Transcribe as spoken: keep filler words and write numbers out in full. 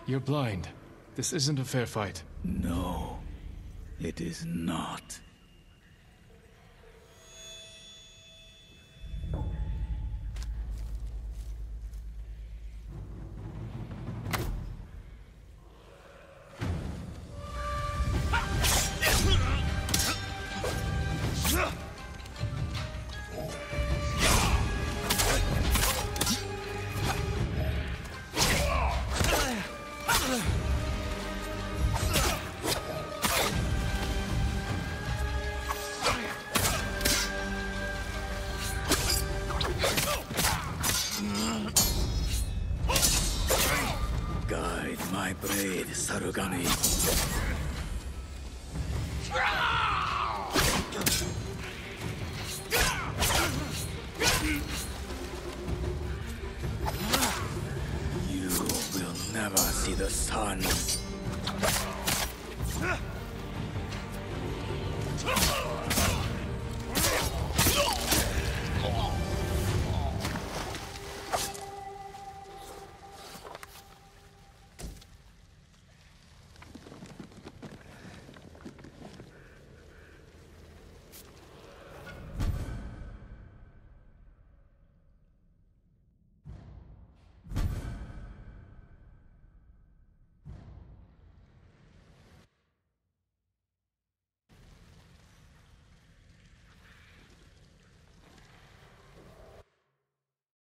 You're blind. This isn't a fair fight. No, it is not. Guide my blade, Sarugami. You will never see the sun.